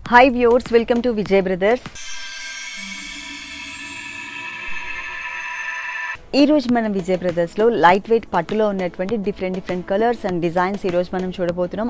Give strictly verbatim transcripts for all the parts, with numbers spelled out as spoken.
Hi viewers, welcome to Vijay Brothers. ఈ రోజు మనం విజయ్ బ్రదర్స్ లో లైట్ వెయిట్ పట్టులో ఉన్నటువంటి different different colours and designs ఈ రోజు మనం చూడబోతున్నాం.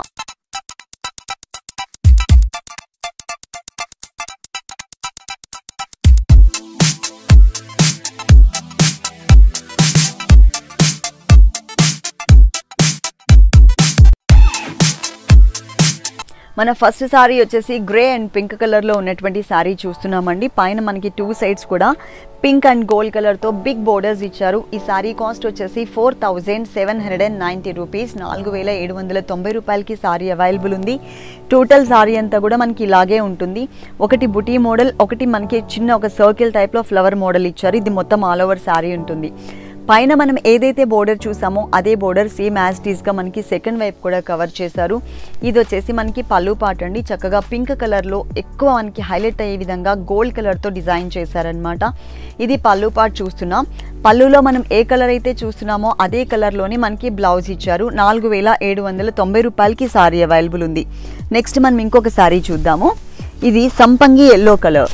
మన ఫస్ట్ సారీ వచ్చేసి గ్రే అండ్ పింక్ కలర్లో ఉన్నటువంటి సారీ చూస్తున్నామండి. పైన మనకి టూ సైడ్స్ కూడా పింక్ అండ్ గోల్డ్ కలర్తో బిగ్ బోర్డర్స్ ఇచ్చారు. ఈ సారీ కాస్ట్ వచ్చేసి four thousand seven hundred and ninety rupees నాలుగు వేల ఏడు వందల తొంభై రూపాయలకి సారీ అవైలబుల్ ఉంది. టోటల్ సారీ అంతా కూడా మనకి ఇలాగే ఉంటుంది. ఒకటి బుటీ మోడల్, ఒకటి మనకి చిన్న ఒక సర్కిల్ టైప్లో ఫ్లవర్ మోడల్ ఇచ్చారు. ఇది మొత్తం ఆల్ ఓవర్ సారీ ఉంటుంది. పైన మనం ఏదైతే బోర్డర్ చూసామో అదే బోర్డర్ సేమ్ యాజ్ ఇట్ ఈస్గా మనకి సెకండ్ వైపు కూడా కవర్ చేశారు. ఇది వచ్చేసి మనకి పళ్ళు పార్ట్ అండి. చక్కగా పింక్ కలర్లో ఎక్కువ మనకి హైలైట్ అయ్యే విధంగా గోల్డ్ కలర్తో డిజైన్ చేశారనమాట. ఇది పళ్ళు పార్ట్ చూస్తున్నాం. పళ్ళులో మనం ఏ కలర్ అయితే చూస్తున్నామో అదే కలర్లోని మనకి బ్లౌజ్ ఇచ్చారు. నాలుగు వేల ఏడు వందల తొంభై రూపాయలకి సారీ అవైలబుల్ ఉంది. నెక్స్ట్ మనం ఇంకొక సారీ చూద్దాము. ఇది సంపంగి ఎల్లో కలర్.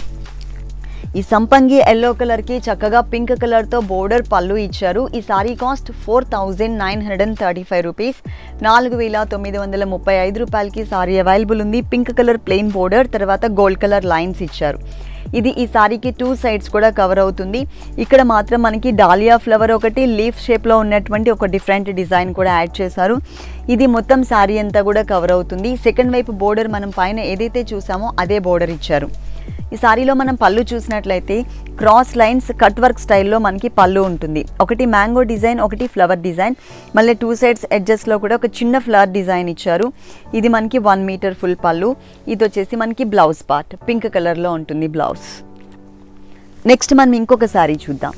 ఈ సంపంగి ఎల్లో కలర్కి చక్కగా పింక్ కలర్తో బోర్డర్ పళ్ళు ఇచ్చారు. ఈ sari cost four thousand nine hundred and thirty five rupees నాలుగు వేల తొమ్మిది వందల ముప్పై ఐదు రూపాయలకి సారీ అవైలబుల్ ఉంది. పింక్ కలర్ ప్లెయిన్ బోర్డర్, తర్వాత గోల్డ్ కలర్ లైన్స్ ఇచ్చారు. ఇది ఈ సారీకి టూ సైడ్స్ కూడా కవర్ అవుతుంది. ఇక్కడ మాత్రం మనకి డాలియా ఫ్లవర్ ఒకటి లీఫ్ షేప్లో ఉన్నటువంటి ఒక డిఫరెంట్ డిజైన్ కూడా యాడ్ చేశారు. ఇది మొత్తం సారీ అంతా కూడా కవర్ అవుతుంది. సెకండ్ వైపు బోర్డర్ మనం పైన ఏదైతే చూసామో అదే బోర్డర్ ఇచ్చారు. ఈ సారీలో మనం పళ్ళు చూసినట్లయితే క్రాస్ లైన్స్ కట్ వర్క్ స్టైల్లో మనకి పళ్ళు ఉంటుంది. ఒకటి మ్యాంగో డిజైన్, ఒకటి ఫ్లవర్ డిజైన్, మళ్ళీ టూ సైడ్స్ ఎడ్జెస్లో కూడా ఒక చిన్న ఫ్లవర్ డిజైన్ ఇచ్చారు. ఇది మనకి వన్ మీటర్ ఫుల్ పళ్ళు. ఇది వచ్చేసి మనకి బ్లౌజ్ పార్ట్ పింక్ కలర్లో ఉంటుంది బ్లౌజ్. నెక్స్ట్ మనం ఇంకొక సారీ చూద్దాం.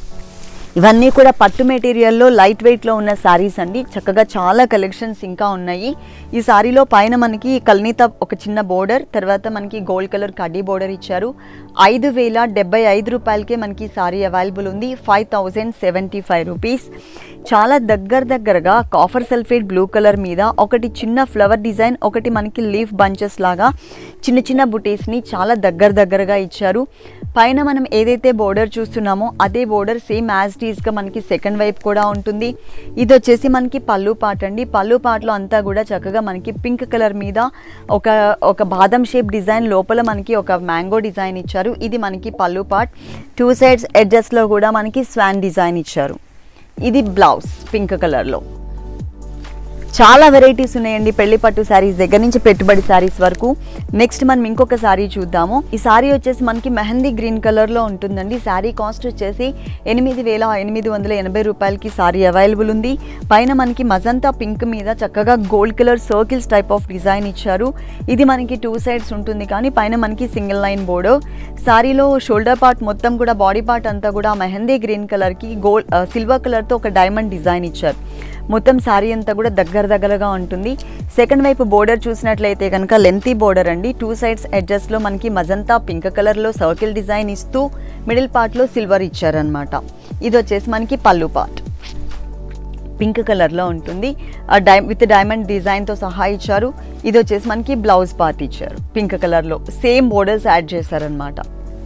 ఇవన్నీ కూడా పట్టు మెటీరియల్లో లైట్ వెయిట్లో ఉన్న శారీస్ అండి. చక్కగా చాలా కలెక్షన్స్ ఇంకా ఉన్నాయి. ఈ సారీలో పైన మనకి కల్నీత ఒక చిన్న బోర్డర్, తర్వాత మనకి గోల్డ్ కలర్ కడ్డీ బోర్డర్ ఇచ్చారు. ఐదు వేల డెబ్బై ఐదు రూపాయలకే మనకి సారీ అవైలబుల్ ఉంది. Five thousand seventy five rupees చాలా దగ్గర దగ్గరగా కాఫర్ సల్ఫేట్ బ్లూ కలర్ మీద ఒకటి చిన్న ఫ్లవర్ డిజైన్, ఒకటి మనకి లీఫ్ బంచెస్ లాగా చిన్న చిన్న బుటీస్ని చాలా దగ్గర దగ్గరగా ఇచ్చారు. పైన మనం ఏదైతే బోర్డర్ చూస్తున్నామో అదే బోర్డర్ సేమ్ యాజ్ టీస్గా మనకి సెకండ్ వైపు కూడా ఉంటుంది. ఇది వచ్చేసి మనకి పళ్ళు పార్ట్ అండి. పళ్ళు పార్ట్లో అంతా కూడా చక్కగా మనకి పింక్ కలర్ మీద ఒక ఒక బాదం షేప్ డిజైన్, లోపల మనకి ఒక మ్యాంగో డిజైన్ ఇచ్చారు. ఇది మనకి పళ్ళు పార్ట్. టూ సైడ్స్ ఎడ్జెస్లో కూడా మనకి స్వాన్ డిజైన్ ఇచ్చారు. ఇది బ్లౌజ్ పింక్ కలర్లో. చాలా వెరైటీస్ ఉన్నాయండి పెళ్లి పట్టు శారీస్ దగ్గర నుంచి పెట్టుబడి శారీస్ వరకు. నెక్స్ట్ మనం ఇంకొక శారీ చూద్దాము. ఈ శారీ వచ్చేసి మనకి మెహందీ గ్రీన్ కలర్లో ఉంటుందండి. శారీ కాస్ట్ వచ్చేసి ఎనిమిది వేల ఎనిమిది వందల ఎనభై రూపాయలకి శారీ అవైలబుల్ ఉంది. పైన మనకి మజంతా పింక్ మీద చక్కగా gold colour circles type of design ఇచ్చారు. ఇది మనకి టూ సైడ్స్ ఉంటుంది, కానీ పైన మనకి సింగిల్ లైన్ బోర్డర్. శారీలో షోల్డర్ పార్ట్ మొత్తం కూడా బాడీ పార్ట్ అంతా కూడా మెహందీ గ్రీన్ కలర్కి గోల్డ్ సిల్వర్ కలర్తో ఒక డైమండ్ డిజైన్ ఇచ్చారు. మొత్తం శారీ అంతా కూడా దగ్గర దగ్గరగా ఉంటుంది. సెకండ్ వైపు బోర్డర్ చూసినట్లయితే కనుక లెంతీ బోర్డర్ అండి. టూ సైడ్స్ ఎడ్జెస్లో మనకి మజంతా పింక్ కలర్లో సర్కిల్ డిజైన్ ఇస్తూ మిడిల్ పార్ట్లో సిల్వర్ ఇచ్చారనమాట. ఇది వచ్చేసి మనకి పళ్ళు పార్ట్ పింక్ కలర్లో ఉంటుంది. డై విత్ డైమండ్ డిజైన్తో సహా ఇచ్చారు. ఇది వచ్చేసి మనకి బ్లౌజ్ పార్ట్ ఇచ్చారు పింక్ కలర్లో. సేమ్ బోర్డర్స్ యాడ్ చేశారనమాట.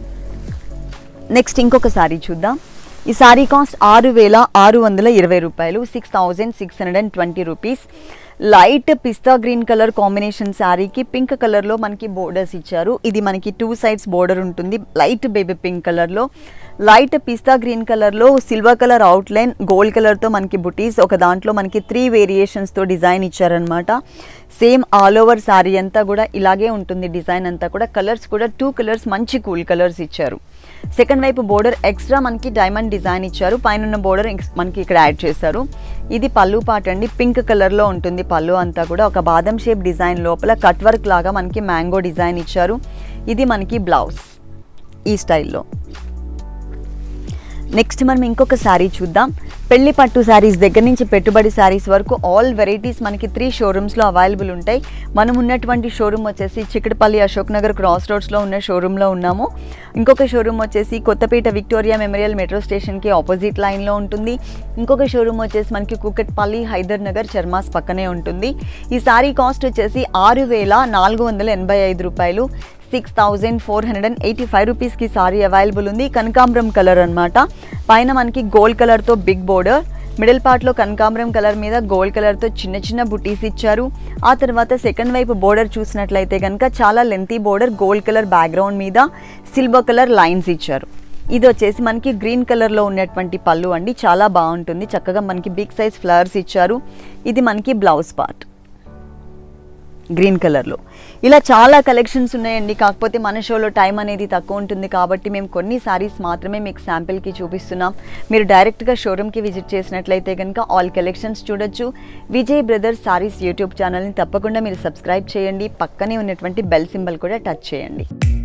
నెక్స్ట్ ఇంకొక సారీ చూద్దాం. ఈ సారీ కాస్ట్ ఆరు వేల ఆరు వందల ఇరవై రూపాయలు six thousand six hundred and twenty rupees light పిస్తా గ్రీన్ కలర్ కాంబినేషన్ శారీకి పింక్ కలర్లో మనకి బోర్డర్స్ ఇచ్చారు. ఇది మనకి టూ సైడ్స్ బోర్డర్ ఉంటుంది. లైట్ బేబీ పింక్ కలర్లో, లైట్ పిస్తా గ్రీన్ కలర్లో సిల్వర్ కలర్ అవుట్లైన్, గోల్డ్ కలర్తో మనకి బుటీస్, ఒక దాంట్లో మనకి త్రీ వేరియేషన్స్తో డిజైన్ ఇచ్చారనమాట. సేమ్ ఆల్ ఓవర్ శారీ అంతా కూడా ఇలాగే ఉంటుంది. డిజైన్ అంతా కూడా కలర్స్ కూడా టూ కలర్స్ మంచి కూల్ కలర్స్ ఇచ్చారు. సెకండ్ వైపు బోర్డర్ ఎక్స్ట్రా మనకి డైమండ్ డిజైన్ ఇచ్చారు. పైన బోర్డర్ మనకి ఇక్కడ యాడ్ చేశారు. ఇది పళ్ళు పార్ట్ అండి. పింక్ కలర్లో ఉంటుంది పళ్ళు అంతా కూడా. ఒక బాదం షేప్ డిజైన్ లోపల కట్ వర్క్ లాగా మనకి మ్యాంగో డిజైన్ ఇచ్చారు. ఇది మనకి బ్లౌజ్ ఈ స్టైల్లో. నెక్స్ట్ మనం ఇంకొక శారీ చూద్దాం. పెళ్లి పట్టు శారీస్ దగ్గర నుంచి పెట్టుబడి శారీస్ వరకు ఆల్ వెరైటీస్ మనకి త్రీ షోరూమ్స్లో అవైలబుల్ ఉంటాయి. మనం ఉన్నటువంటి షోరూమ్ వచ్చేసి చిక్కడపల్లి అశోక్ నగర్ క్రాస్ రోడ్స్లో ఉన్న షోరూంలో ఉన్నాము. ఇంకొక షోరూమ్ వచ్చేసి కొత్తపేట విక్టోరియా మెమోరియల్ మెట్రో స్టేషన్కి ఆపోజిట్ లైన్లో ఉంటుంది. ఇంకొక షోరూమ్ వచ్చేసి మనకి కుకట్పల్లి హైదర్ నగర్ చర్మాస్ పక్కనే ఉంటుంది. ఈ శారీ కాస్ట్ వచ్చేసి ఆరు వేల నాలుగు వందల ఎనభై ఐదు రూపాయలు six thousand four hundred and eighty five రూపీస్కి సారీ అవైలబుల్ ఉంది. కనకాంబరం కలర్ అనమాట. పైన మనకి గోల్డ్ కలర్తో బిగ్ బోర్డర్, మిడిల్ పార్ట్లో కనకాంబరం కలర్ మీద గోల్డ్ కలర్తో చిన్న చిన్న బుటీస్ ఇచ్చారు. ఆ తర్వాత సెకండ్ వైపు బోర్డర్ చూసినట్లయితే కనుక చాలా lengthy border, gold colour background మీద సిల్వర్ కలర్ లైన్స్ ఇచ్చారు. ఇది వచ్చేసి మనకి గ్రీన్ కలర్లో ఉన్నటువంటి పళ్ళు అండి. చాలా బాగుంటుంది. చక్కగా మనకి బిగ్ సైజ్ ఫ్లవర్స్ ఇచ్చారు. ఇది మనకి బ్లౌజ్ పార్ట్ గ్రీన్ కలర్లో. ఇలా చాలా కలెక్షన్స్ ఉన్నాయండి. కాకపోతే మన షోలో టైం అనేది తక్కువ ఉంటుంది కాబట్టి మేము కొన్ని సారీస్ మాత్రమే మీకు శాంపిల్కి చూపిస్తున్నాం. మీరు డైరెక్ట్గా షోరూమ్కి విజిట్ చేసినట్లయితే కనుక ఆల్ కలెక్షన్స్ చూడొచ్చు. విజయ్ బ్రదర్స్ సారీస్ యూట్యూబ్ ఛానల్ని తప్పకుండా మీరు సబ్స్క్రైబ్ చేయండి. పక్కనే ఉన్నటువంటి బెల్ సింబల్ కూడా టచ్ చేయండి.